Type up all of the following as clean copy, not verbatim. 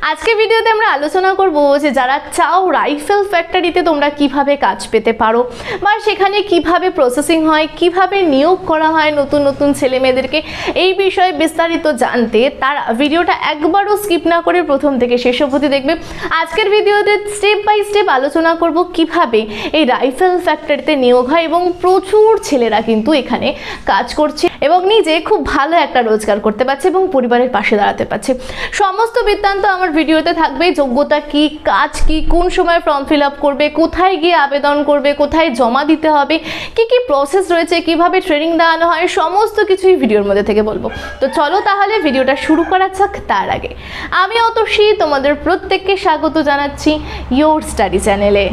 আজকে ভিডিওতে আমরা আলোচনা করব যে যারা চাও রাইফেল ফ্যাক্টরিতে তোমরা কিভাবে কাজ পেতে পারো বা সেখানে কিভাবে প্রসেসিং হয়, কিভাবে নিয়োগ করা হয় নতুন নতুন ছেলে মেয়েদেরকে, এই বিষয়ে বিস্তারিত জানতে তারা ভিডিওটা একবারও স্কিপ না করে প্রথম থেকে শেষ অবধি দেখবে। আজকের ভিডিওতে স্টেপ বাই স্টেপ আলোচনা করব কিভাবে এই রাইফেল ফ্যাক্টরিতে নিয়োগ হয় এবং প্রচুর ছেলেরা কিন্তু এখানে কাজ করছে এবং নিজে খুব ভালো একটা রোজগার করতে পারছে এবং পরিবারের পাশে দাঁড়াতে পারছে। সমস্ত বৃত্তান্ত আমার ভিডিওতে থাকবে। যোগ্যতা কি, কাজ কি, কোন সময় ফর্ম ফিল আপ করবে, কোথায় গিয়ে আবেদন করবে, কোথায় জমা দিতে হবে, কি কি প্রসেস রয়েছে, কিভাবে ট্রেনিং দেওয়ানো হয়, সমস্ত কিছুই ভিডিওর মধ্যে থেকে বলবো। তো চলো তাহলে ভিডিওটা শুরু করা যাক। তার আগে আমি অতসী তোমাদের প্রত্যেককে স্বাগত জানাচ্ছি ইয়োর স্টাডি চ্যানেলে।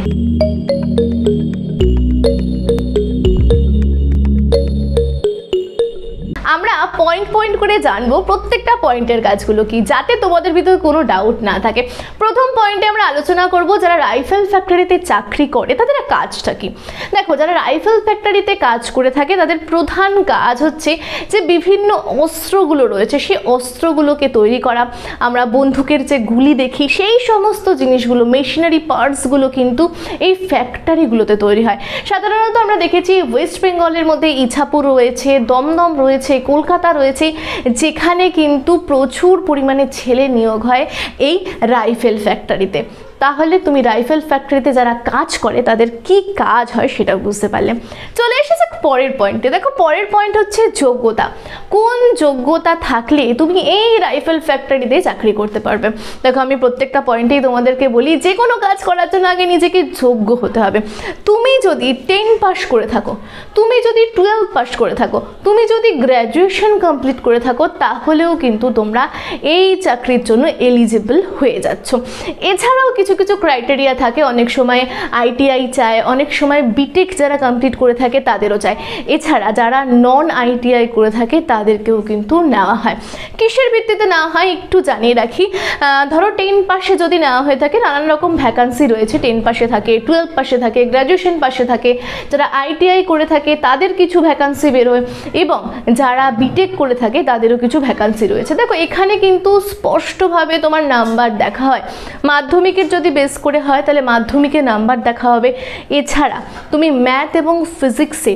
আমরা পয়েন্ট পয়েন্ট করে জানবো প্রত্যেকটা পয়েন্টের কাজগুলো কি, যাতে তোমাদের ভিতরে কোনো ডাউট না থাকে। প্রথম পয়েন্টে আমরা আলোচনা করব যারা রাইফেল ফ্যাক্টরিতে চাকরি করে তাদের কাজটা কি। দেখো, যারা রাইফেল ফ্যাক্টরিতে কাজ করে থাকে তাদের প্রধান কাজ হচ্ছে যে বিভিন্ন অস্ত্রগুলো রয়েছে সেই অস্ত্রগুলোকে তৈরি করা। আমরা বন্দুকের যে গুলি দেখি সেই সমস্ত জিনিসগুলো, মেশিনারি পার্টসগুলো কিন্তু এই ফ্যাক্টরিগুলোতে তৈরি হয়। সাধারণত আমরা দেখেছি ওয়েস্ট বেঙ্গলের মধ্যে ইছাপুর রয়েছে, দমদম রয়েছে, কলকাতা রয়েছে, যেখানে কিন্তু প্রচুর পরিমাণে ছেলে নিয়োগ হয় এই রাইফেল ফ্যাক্টরিতে। তাহলে তুমি রাইফেল ফ্যাক্টরিতে যারা কাজ করে তাদের কি কাজ হয় সেটা বুঝতে পারলে। চলে এসেছে পরের পয়েন্টে। দেখো, পরের পয়েন্ট হচ্ছে যোগ্যতা। কোন যোগ্যতা থাকলে তুমি এই রাইফেল ফ্যাক্টরিতে চাকরি করতে পারবে। দেখো, আমি প্রত্যেকটা পয়েন্টেই তোমাদেরকে বলি যে কোনো কাজ করার জন্য আগে নিজেকে যোগ্য হতে হবে। তুমি যদি 10 পাস করে থাকো, তুমি যদি 12 পাস করে থাকো, তুমি যদি গ্র্যাজুয়েশন কমপ্লিট করে থাকো, তাহলেও কিন্তু তোমরা এই চাকরির জন্য এলিজিবল হয়ে যাচ্ছ। এছাড়াও কিছু কিছু ক্রাইটেরিয়া থাকে। অনেক সময় আইটিআই চায়, অনেক সময় বিটেক যারা কমপ্লিট করে থাকে তাদেরও চায়। এছাড়া যারা নন আইটিআই করে থাকে তাদেরকেও কিন্তু নেওয়া হয়। কিসের ভিত্তিতে নেওয়া হয় একটু জানিয়ে রাখি। ধরো 10 পাশে যদি নেওয়া হয়ে থাকে, নানান রকম ভ্যাকান্সি রয়েছে। 10 পাশে থাকে, 12 পাশে থাকে, গ্র্যাজুয়েশন পাশে থাকে। যারা আইটিআই করে থাকে তাদের কিছু ভ্যাকান্সি বেরোয় এবং যারা বিটেক করে থাকে তাদেরও কিছু ভ্যাকান্সি রয়েছে। দেখো, এখানে কিন্তু স্পষ্টভাবে তোমার নাম্বার দেখা হয়। মাধ্যমিকের যদি বেস করে হয় তাহলে মাধ্যমিকের নাম্বার দেখা হবে। এছাড়া তুমি ম্যাথ এবং ফিজিক্সে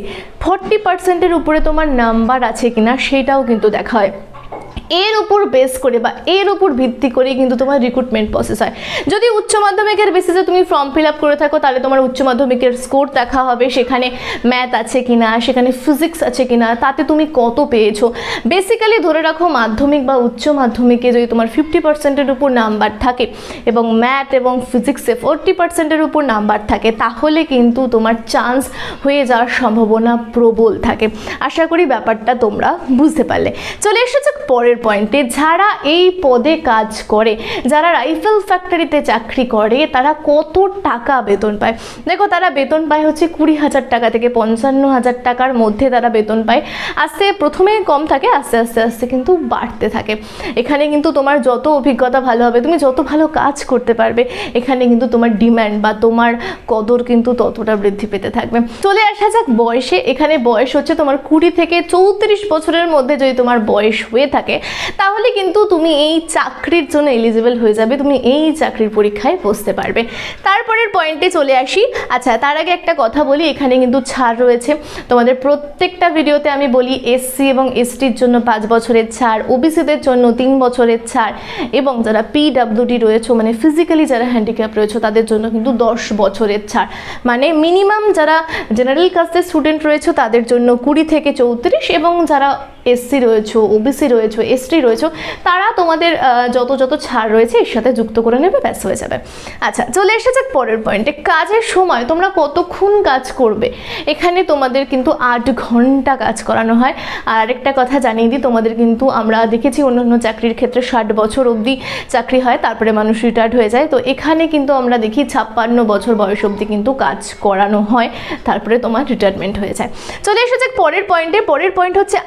40%-এর উপরে তোমার নাম্বার আছে কিনা সেটাও কিন্তু দেখা হয়। এর উপর বেস করে বা এর উপর ভিত্তি করে কিন্তু তোমার রিক্রুটমেন্ট প্রসেস হয়। যদি উচ্চ মাধ্যমিকের বেসিসে তুমি ফর্ম ফিল আপ করে থাকো তাহলে তোমার উচ্চ মাধ্যমিকের স্কোর দেখা হবে, সেখানে ম্যাথ আছে কিনা, সেখানে ফিজিক্স আছে কিনা, তাতে তুমি কত পেয়েছো। বেসিক্যালি ধরে রাখো মাধ্যমিক বা উচ্চ মাধ্যমিকে যদি তোমার 50%-এর উপর নাম্বার থাকে এবং ম্যাথ এবং ফিজিক্সে 40%-এর উপর নাম্বার থাকে, তাহলে কিন্তু তোমার চান্স হয়ে যাওয়ার সম্ভাবনা প্রবল থাকে। আশা করি ব্যাপারটা তোমরা বুঝতে পারলে। চলে এসেছে পরের পয়েন্টে। যারা এই পদে কাজ করে, যারা রাইফেল ফ্যাক্টরিতে চাকরি করে, তারা কত টাকা বেতন পায়। দেখো, তারা বেতন পায় হচ্ছে 20,000 টাকা থেকে 55,000 টাকার মধ্যে তারা বেতন পায়। প্রথমে কম থাকে, আস্তে আস্তে আস্তে কিন্তু বাড়তে থাকে। এখানে কিন্তু তোমার যত অভিজ্ঞতা ভালো হবে, তুমি যত ভালো কাজ করতে পারবে, এখানে কিন্তু তোমার ডিম্যান্ড বা তোমার কদর কিন্তু ততটা বৃদ্ধি পেতে থাকবে। চলে আসা যাক বয়সে। এখানে বয়স হচ্ছে তোমার 20 থেকে 34 বছরের মধ্যে যদি তোমার বয়স হয়ে থাকে তাহলে কিন্তু তুমি এই চাকরির জন্য এলিজিবল হয়ে যাবে, তুমি এই চাকরির পরীক্ষায় বসতে পারবে। তারপরের পয়েন্টে চলে আসি। আচ্ছা, তার আগে একটা কথা বলি, এখানে কিন্তু ছাড় রয়েছে। তোমাদের প্রত্যেকটা ভিডিওতে আমি বলি এসসি এবং এসটির জন্য 5 বছরের ছাড়, ওবিসিদের জন্য 3 বছরের ছাড় এবং যারা পিডাব্লিউডি রয়েছে মানে ফিজিক্যালি যারা হ্যান্ডিক্যাপ রয়েছে তাদের জন্য কিন্তু 10 বছরের ছাড়। মানে মিনিমাম যারা জেনারেল কাস্টের স্টুডেন্ট রয়েছে তাদের জন্য 20 থেকে 34 এবং যারা এসসি রয়েছে, ওবিসি রয়েছে, এসটি রয়েছে, তারা তোমাদের যত যত ছাড় রয়েছে এর সাথে যুক্ত করে নেবে, ব্যাস হয়ে যাবে। আচ্ছা, চলে এসেছে পরের পয়েন্টে। কাজের সময় তোমরা কতক্ষণ কাজ করবে। এখানে তোমাদের কিন্তু 8 ঘন্টা কাজ করানো হয়। আর একটা কথা জানিয়ে দিই, তোমাদের কিন্তু আমরা দেখেছি অন্যান্য চাকরির ক্ষেত্রে 60 বছর অবধি চাকরি হয়, তারপরে মানুষ রিটায়ার্ড হয়ে যায়। তো এখানে কিন্তু আমরা দেখি 56 বছর বয়স অবধি কিন্তু কাজ করানো হয়, তারপরে তোমার রিটায়ারমেন্ট হয়ে যায়। চলে এসেছে পরের পয়েন্টে। পরের পয়েন্ট হচ্ছে আবেদন।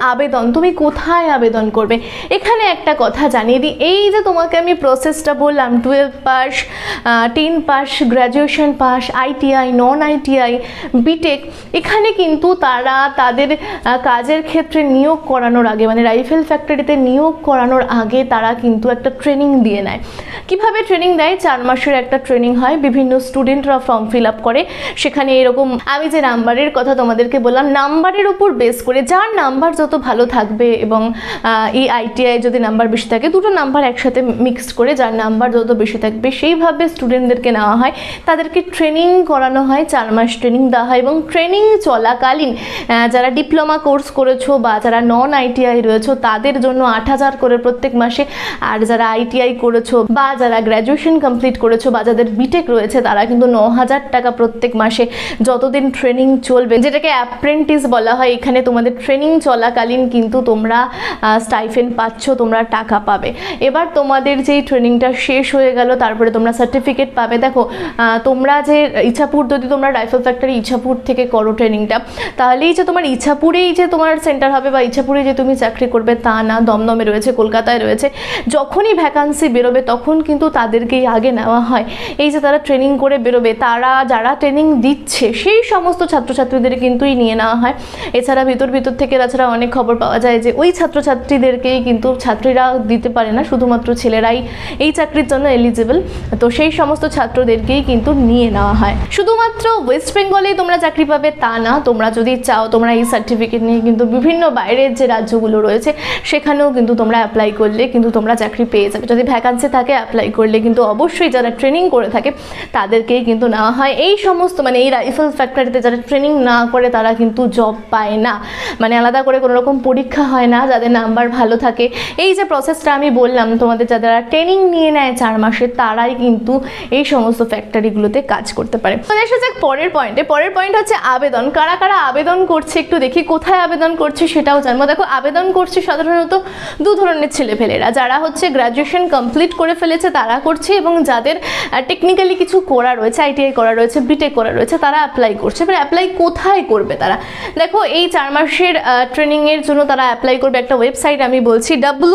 তুমি কোথায় আবেদন করবে। এখানে একটা কথা জানিয়ে দিই, এই যে তোমাকে আমি প্রসেসটা বললাম 12 pass, 10 pass, graduation pass, ITI, non ITI, BTech, এখানে কিন্তু তারা তাদের কাজের ক্ষেত্রে নিয়োগ করানোর আগে মানে রাইফেল ফ্যাক্টরিতে নিয়োগ করানোর আগে তারা কিন্তু একটা ট্রেনিং দিয়ে নেয়। কিভাবে ট্রেনিং দেয়? 4 মাসের একটা ট্রেনিং হয়, বিভিন্ন স্টুডেন্টরা ফর্ম ফিল আপ করে, সেখানে এরকম আমি যে নাম্বারের কথা তোমাদেরকে বললাম, নাম্বারের উপর বেস করে যার নাম্বার যত ভালো থাকবে এবং এই ITI যদি নাম্বার বেশি থাকে, দুটো নাম্বার একসাথে মিক্সড করে যার নাম্বার যত বেশি থাকবে সেইভাবে স্টুডেন্টদেরকে নেওয়া হয়, তাদেরকে ট্রেনিং করানো হয়, 4 মাস ট্রেনিং দেওয়া হয় এবং ট্রেনিং চলাকালীন যারা ডিপ্লোমা কোর্স করেছো বা যারা নন ITI রয়েছে তাদের জন্য 8,000 করে প্রত্যেক মাসে, আর যারা ITI করেছো বা যারা গ্র্যাজুয়েশন কমপ্লিট করেছো বা যাদের বিটেক রয়েছে তারা কিন্তু 9,000 টাকা প্রত্যেক মাসে যতদিন ট্রেনিং চলবে, যেটাকে অ্যাপ্রেন্টিস বলা হয়। এখানে তোমাদের ট্রেনিং চলাকালীন কিন্তু তোমরা স্টাইফেন্ড পাচ্ছ, তোমরা টাকা পাবে। এবার তোমাদের যেই ট্রেনিংটা শেষ হয়ে গেল তারপরে তোমরা সার্টিফিকেট পাবে। দেখো তোমরা যে ইছাপুর, যদি তোমরা রাইফেল ফ্যাক্টরি ইছাপুর থেকে করো ট্রেনিংটা, তাহলেই যে তোমার ইছাপুরেই যে তোমার সেন্টার হবে বা ইছাপুরে যে তুমি চাকরি করবে তা না, দমদমে রয়েছে, কলকাতায় রয়েছে। যখনই ভ্যাকান্সি বেরোবে তখন কিন্তু তাদেরকেই আগে নেওয়া হয়। এই যে তারা ট্রেনিং করে বেরোবে, তারা যারা ট্রেনিং দিচ্ছে সেই সমস্ত ছাত্রছাত্রীদের কিন্তুই নিয়ে নেওয়া হয়। এছাড়া ভিতর থেকে তাছাড়া অনেক খবর পাওয়া যায় যে ওই ছাত্রছাত্রীদেরকেই কিন্তু ছাত্রীরা দিতে পারে না, শুধুমাত্র ছেলেরাই এই চাকরির জন্য এলিজিবল, তো সেই সমস্ত ছাত্রদেরকেই কিন্তু নিয়ে নেওয়া হয়। শুধুমাত্র ওয়েস্ট বেঙ্গলেই তোমরা চাকরি পাবে তা না, তোমরা যদি চাও তোমরা এই সার্টিফিকেট নিয়ে কিন্তু বিভিন্ন বাইরের যে রাজ্যগুলো রয়েছে সেখানেও কিন্তু তোমরা অ্যাপ্লাই করলে কিন্তু তোমরা চাকরি পেয়ে যাবে। যদি ভ্যাকান্সি থাকে অ্যাপ্লাই করলে কিন্তু অবশ্যই যারা ট্রেনিং করে থাকে তাদেরকেই কিন্তু নেওয়া হয়। এই সমস্ত মানে এই রাইফেল ফ্যাক্টরিতে যারা ট্রেনিং না করে তারা কিন্তু জব পায় না, মানে আলাদা করে কোনো রকম পরীক্ষা হয় না, যাদের নাম্বার ভালো থাকে। এই যে প্রসেসটা আমি বললাম তোমাদের, যারা ট্রেনিং নিয়ে নেয় 4 মাসে তারাই কিন্তু এই সমস্ত ফ্যাক্টরিগুলোতে কাজ করতে পারে। তো এসে যাক পরের পয়েন্টে। পরের পয়েন্ট হচ্ছে আবেদন। কারা কারা আবেদন করছে একটু দেখি, কোথায় আবেদন করছে সেটাও জানবো। দেখো আবেদন করছে সাধারণত 2 ধরনের ছেলেপেলেরা, যারা হচ্ছে গ্র্যাজুয়েশন কমপ্লিট করে ফেলেছে তারা করছে, এবং যাদের টেকনিক্যালি কিছু করা রয়েছে, ITI করা রয়েছে, বিটেক করা রয়েছে, তারা অ্যাপ্লাই করছে। এবার অ্যাপ্লাই কোথায় করবে তারা? দেখো এই 4 মাসের ট্রেনিংয়ের জন্য তারা অ্যাপ্লাই করবে, একটা ওয়েবসাইট আমি বলছি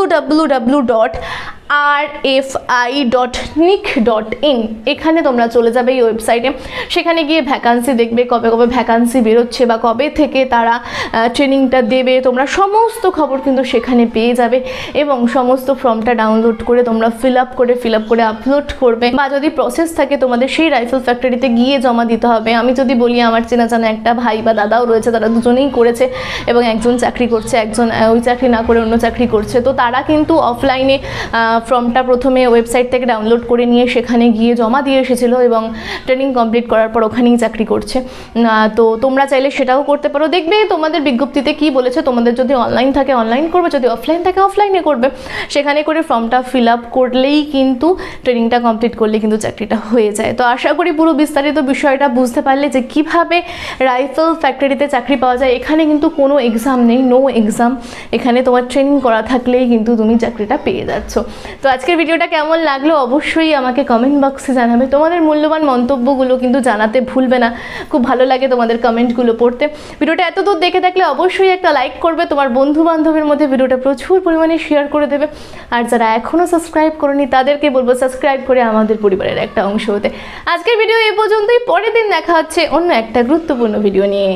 www.rfi.nic.in, এখানে তোমরা চলে যাবে এই ওয়েবসাইটে। সেখানে গিয়ে ভ্যাকান্সি দেখবে, কবে কবে ভ্যাকান্সি বেরোচ্ছে বা কবে থেকে তারা ট্রেনিংটা দেবে, তোমরা সমস্ত খবর কিন্তু সেখানে পেয়ে যাবে। এবং সমস্ত ফর্মটা ডাউনলোড করে তোমরা ফিল আপ করে আপলোড করবে, বা যদি প্রসেস থাকে তোমাদের সেই রাইফেল ফ্যাক্টরিতে গিয়ে জমা দিতে হবে। আমি যদি বলি আমার চেনা জানা একটা ভাই বা দাদাও রয়েছে, তারা দুজনেই করেছে এবং একজন চাকরি করছে, একজন ওই চাকরি না করে অন্য চাকরি করছে। তো তারা কিন্তু অফলাইনে ফর্মটা প্রথমে ওয়েবসাইট থেকে ডাউনলোড করে নিয়ে সেখানে গিয়ে জমা দিয়ে এসেছিলো এবং ট্রেনিং কমপ্লিট করার পর ওখানেই চাকরি করছে। তো তোমরা চাইলে সেটাও করতে পারো। দেখবে তোমাদের বিজ্ঞপ্তিতে কি বলেছে, তোমাদের যদি অনলাইন থাকে অনলাইন করবে, যদি অফলাইন থাকে অফলাইনে করবে। সেখানে করে ফর্মটা ফিল আপ করলেই কিন্তু ট্রেনিংটা কমপ্লিট করলে কিন্তু চাকরিটা হয়ে যায়। তো আশা করি পুরো বিস্তারিত বিষয়টা বুঝতে পারলে যে কিভাবে রাইফেল ফ্যাক্টরিতে চাকরি পাওয়া যায়। এখানে কিন্তু কোনো এক্সাম নেই, নো এক্সাম, এখানে তোমার ট্রেনিং করা থাকলেই কিন্তু তুমি চাকরিটা পেয়ে যাচ্ছ। তো আজকের ভিডিওটা কেমন লাগলো অবশ্যই আমাকে কমেন্ট বক্সে জানাবে। তোমাদের মূল্যবান মন্তব্যগুলো কিন্তু জানাতে ভুলবে না, খুব ভালো লাগে তোমাদের কমেন্টগুলো পড়তে। ভিডিওটা এত দূর দেখে থাকলে অবশ্যই একটা লাইক করবে, তোমার বন্ধু বান্ধবের মধ্যে ভিডিওটা প্রচুর পরিমাণে শেয়ার করে দেবে। আর যারা এখনও সাবস্ক্রাইব করনি তাদেরকে বলবো সাবস্ক্রাইব করে আমাদের পরিবারের একটা অংশ হতে। আজকের ভিডিও এই পর্যন্তই, পরের দিন দেখা হচ্ছে অন্য একটা গুরুত্বপূর্ণ ভিডিও নিয়ে।